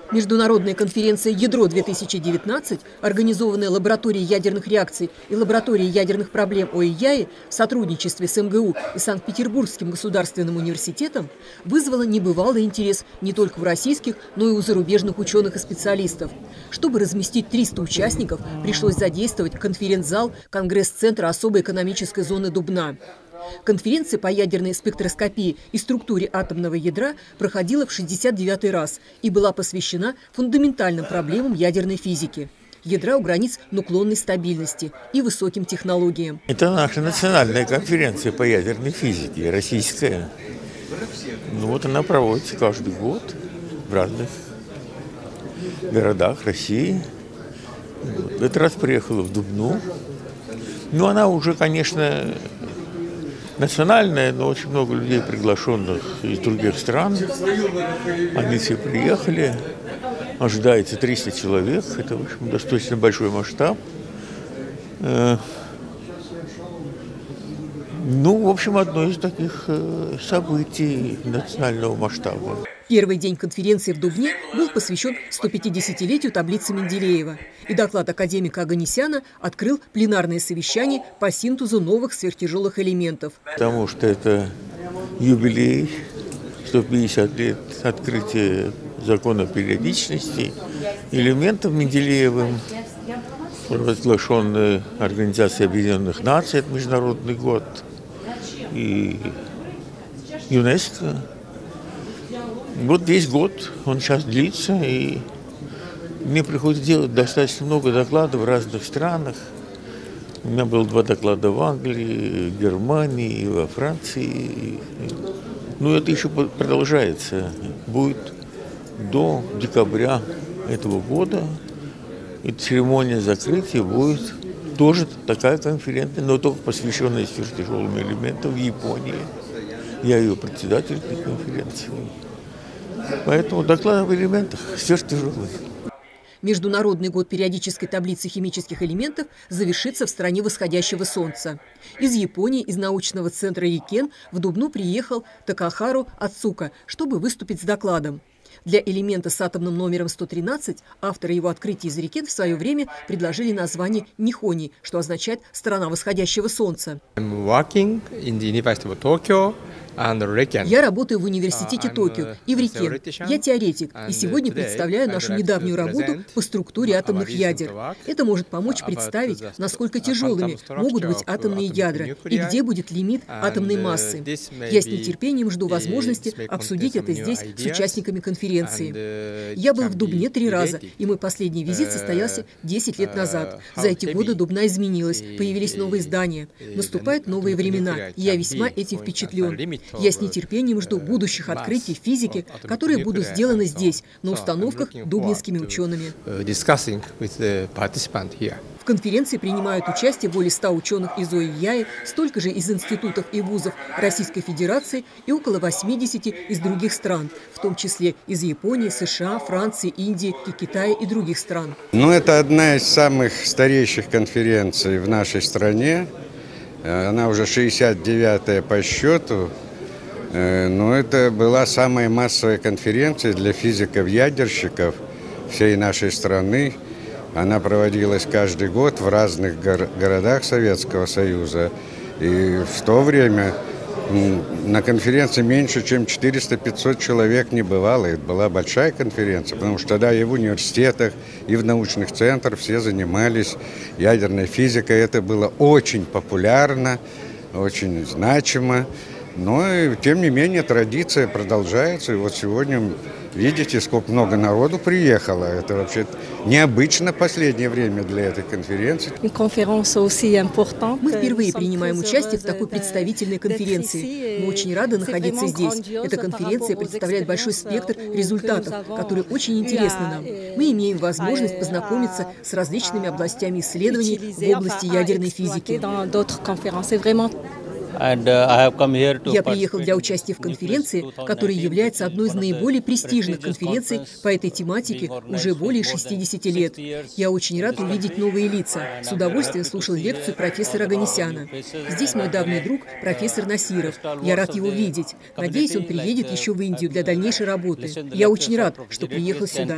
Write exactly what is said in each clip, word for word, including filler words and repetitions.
Международная конференция «Ядро-две тысячи девятнадцать», организованная лабораторией ядерных реакций и лабораторией ядерных проблем ОИЯИ в сотрудничестве с эм гэ у и Санкт-Петербургским государственным университетом, вызвала небывалый интерес не только у российских, но и у зарубежных ученых и специалистов. Чтобы разместить триста участников, пришлось задействовать конференц-зал Конгресс-центра особой экономической зоны Дубна. Конференция по ядерной спектроскопии и структуре атомного ядра проходила в шестьдесят девятый раз и была посвящена фундаментальным проблемам ядерной физики. Ядра у границ нуклонной стабильности и высоким технологиям. Это наша национальная конференция по ядерной физике, российская. Ну вот она проводится каждый год в разных городах России. Вот. В этот раз приехала в Дубну. Ну она уже, конечно, национальная, но очень много людей, приглашенных из других стран. Они все приехали. Ожидается триста человек. Это, в общем, достаточно большой масштаб. Ну, в общем, одно из таких событий национального масштаба. Первый день конференции в Дубне был посвящен стопятидесятилетию таблицы Менделеева. И доклад академика Оганесяна открыл пленарное совещание по синтезу новых сверхтяжелых элементов. Потому что это юбилей, сто пятьдесят лет открытия закона периодичности, элементов Менделеевым, разглашенный Организацией Объединенных Наций, это международный год, и ЮНЕСКО. Вот весь год он сейчас длится, и мне приходится делать достаточно много докладов в разных странах. У меня было два доклада в Англии, в Германии, и во Франции. Ну, это еще продолжается. Будет до декабря этого года. И церемония закрытия будет тоже такая конференция, но только посвященная сверхтяжелым элементам в Японии. Я ее председатель этой конференции. Поэтому доклад об элементах сверхтяжелый. Международный год периодической таблицы химических элементов завершится в стране восходящего солнца. Из Японии, из научного центра Рикен в Дубну приехал Такахару Ацука, чтобы выступить с докладом. Для элемента с атомным номером сто тринадцать авторы его открытия из Рикен в свое время предложили название Нихони, что означает «страна восходящего солнца». Я работаю в университете Токио и в Рикен. Я теоретик, и сегодня представляю нашу недавнюю работу по структуре атомных ядер. Это может помочь представить, насколько тяжелыми могут быть атомные ядра и где будет лимит атомной массы. Я с нетерпением жду возможности обсудить это здесь с участниками конференции. Я был в Дубне три раза, и мой последний визит состоялся десять лет назад. За эти годы Дубна изменилась, появились новые здания, наступают новые времена, и я весьма этим впечатлен. Я с нетерпением жду будущих открытий физики, которые будут сделаны здесь, на установках дубнинскими учеными. В конференции принимают участие более ста ученых из ОИЯИ, столько же из институтов и вузов Российской Федерации и около восьмидесяти из других стран, в том числе из Японии, США, Франции, Индии, и Китая и других стран. Ну, это одна из самых старейших конференций в нашей стране. Она уже шестьдесят девятая по счету. Но это была самая массовая конференция для физиков-ядерщиков всей нашей страны. Она проводилась каждый год в разных гор- городах Советского Союза. И в то время на конференции меньше, чем четыреста-пятьсот человек не бывало. Это была большая конференция, потому что тогда и в университетах, и в научных центрах все занимались ядерной физикой. Это было очень популярно, очень значимо. Но, тем не менее, традиция продолжается. И вот сегодня, видите, сколько много народу приехало. Это вообще необычно в последнее время для этой конференции. Мы впервые принимаем участие в такой представительной конференции. Мы очень рады находиться здесь. Эта конференция представляет большой спектр результатов, которые очень интересны нам. Мы имеем возможность познакомиться с различными областями исследований в области ядерной физики. Я приехал для участия в конференции, которая является одной из наиболее престижных конференций по этой тематике уже более шестидесяти лет. Я очень рад увидеть новые лица. С удовольствием слушал лекцию профессора Оганесяна. Здесь мой давний друг, профессор Насиров. Я рад его видеть. Надеюсь, он приедет еще в Индию для дальнейшей работы. Я очень рад, что приехал сюда.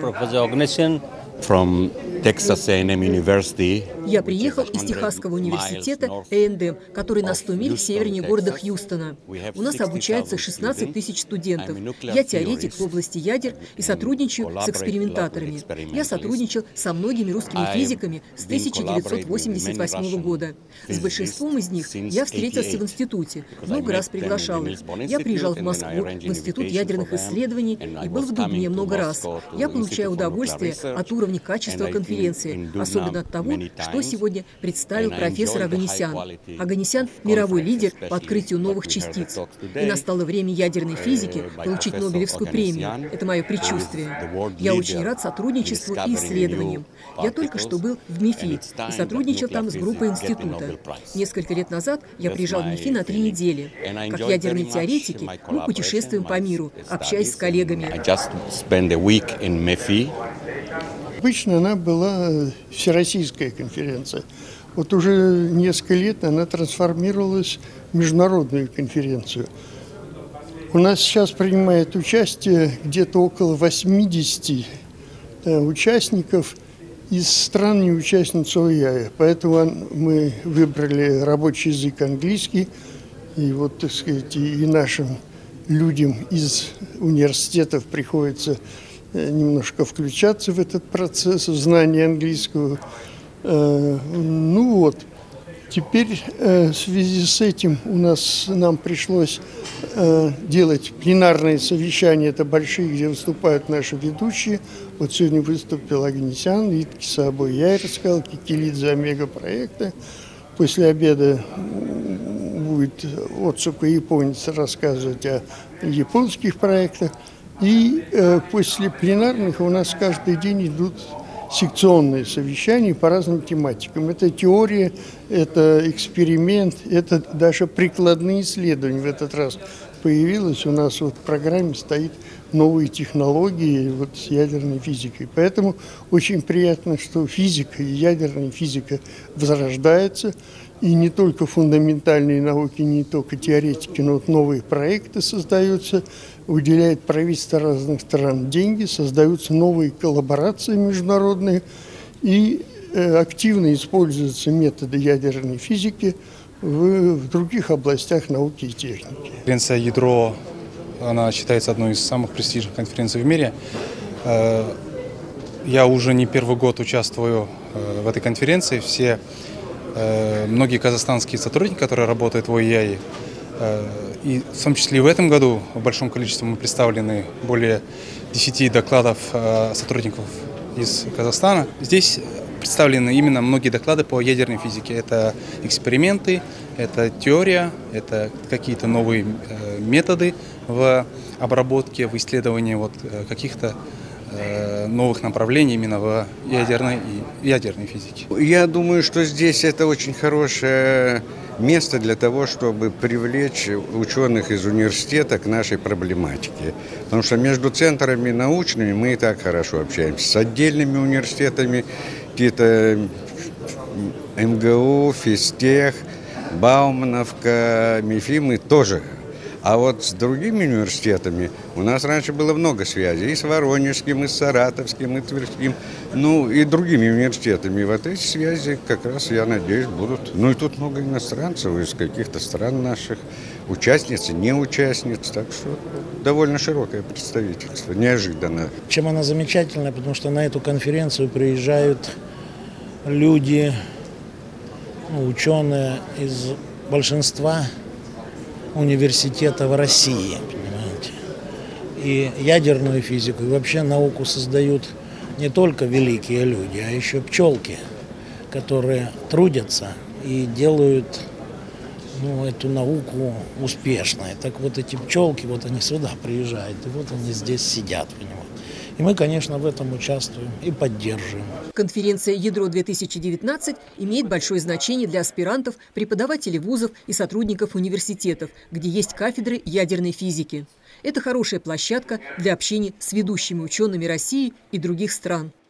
Я приехал из Техасского университета эй энд эм, который на сто миль севернее города Хьюстона. У нас обучается шестнадцать тысяч студентов. Я теоретик в области ядер и сотрудничаю с экспериментаторами. Я сотрудничал со многими русскими физиками с тысяча девятьсот восемьдесят восьмого года. С большинством из них я встретился в институте, много раз приглашал их. Я приезжал в Москву, в Институт ядерных исследований и был в Дубне много раз. Я получаю удовольствие от уровня качества конференции, особенно от того, что сегодня представил профессор Оганесян. Оганесян – мировой лидер по открытию новых частиц. И настало время ядерной физики получить Нобелевскую премию. Это мое предчувствие. Я очень рад сотрудничеству и исследованиям. Я только что был в МИФИ и сотрудничал там с группой института. Несколько лет назад я приезжал в МИФИ на три недели. Как ядерные теоретики, мы путешествуем по миру, общаясь с коллегами. Обычно она была всероссийская конференция. Вот уже несколько лет она трансформировалась в международную конференцию. У нас сейчас принимает участие где-то около восьмидесяти э, участников из стран, не участниц о е ай. Поэтому мы выбрали рабочий язык английский. И вот, так сказать, и нашим людям из университетов приходится немножко включаться в этот процесс знания английского. Ну вот, теперь в связи с этим у нас, нам пришлось делать пленарные совещания, это большие, где выступают наши ведущие. Вот сегодня выступил Оганесян, Виткис Абой, я рассказал, Кикилидзе, Омега-проекта. После обеда будет Отсука японец рассказывать о японских проектах. И э, после пленарных у нас каждый день идут секционные совещания по разным тематикам. Это теория, это эксперимент, это даже прикладные исследования. В этот раз появилось у нас вот в программе стоит новые технологии вот с ядерной физикой. Поэтому очень приятно, что физика и ядерная физика возрождается. И не только фундаментальные науки, не только теоретики, но вот новые проекты создаются, уделяет правительство разных стран деньги, создаются новые коллаборации международные, и э, активно используются методы ядерной физики в, в других областях науки и техники. Конференция «Ядро», она считается одной из самых престижных конференций в мире. Я уже не первый год участвую в этой конференции. Все Многие казахстанские сотрудники, которые работают в о е ай, и в том числе и в этом году в большом количестве мы представлены более десяти докладов сотрудников из Казахстана. Здесь представлены именно многие доклады по ядерной физике. Это эксперименты, это теория, это какие-то новые методы в обработке, в исследовании вот каких-то новых направлений именно в ядерной и ядерной физике. Я думаю, что здесь это очень хорошее место для того, чтобы привлечь ученых из университета к нашей проблематике. Потому что между центрами научными мы и так хорошо общаемся. С отдельными университетами, какие-то эм гэ у, Физтех, Баумановка, МИФИ мы тоже. А вот с другими университетами у нас раньше было много связей. И с Воронежским, и с Саратовским, и Тверским, ну и другими университетами. И вот эти связи как раз, я надеюсь, будут. Ну и тут много иностранцев из каких-то стран наших, участниц и не участниц. Так что довольно широкое представительство, неожиданно. Чем она замечательна? Потому что на эту конференцию приезжают люди, ну, ученые из большинства университетов России, понимаете. И ядерную физику, и вообще науку создают не только великие люди, а еще пчелки, которые трудятся и делают, ну, эту науку успешной. Так вот эти пчелки, вот они сюда приезжают, и вот они здесь сидят, понимаете. И мы, конечно, в этом участвуем и поддерживаем. Конференция «Ядро-две тысячи девятнадцать» имеет большое значение для аспирантов, преподавателей вузов и сотрудников университетов, где есть кафедры ядерной физики. Это хорошая площадка для общения с ведущими учеными России и других стран.